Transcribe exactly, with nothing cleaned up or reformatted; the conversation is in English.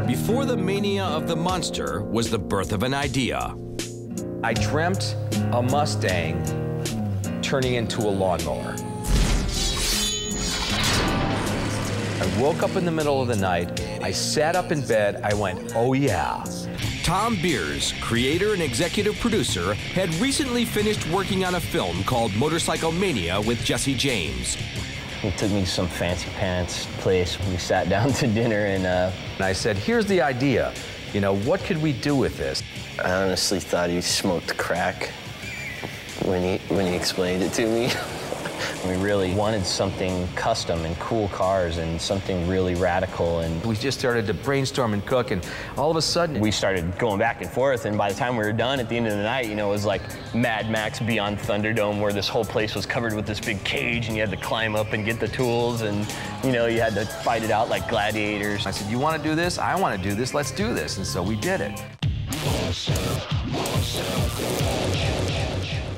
Before the mania of the monster was the birth of an idea. I dreamt a Mustang turning into a lawnmower. I woke up in the middle of the night, I sat up in bed, I went, oh yeah. Thom Beers, creator and executive producer, had recently finished working on a film called Motorcycle Mania with Jesse James. He took me to some fancy pants place. We sat down to dinner and, uh... and I said, here's the idea. You know, what could we do with this? I honestly thought he smoked crack when he, when he explained it to me. We really wanted something custom and cool cars and something really radical. And we just started to brainstorm and cook, and all of a sudden we started going back and forth, and by the time we were done at the end of the night, you know, it was like Mad Max Beyond Thunderdome, where this whole place was covered with this big cage and you had to climb up and get the tools, and you know, you had to fight it out like gladiators. I said, you want to do this? I want to do this. Let's do this. And so we did it.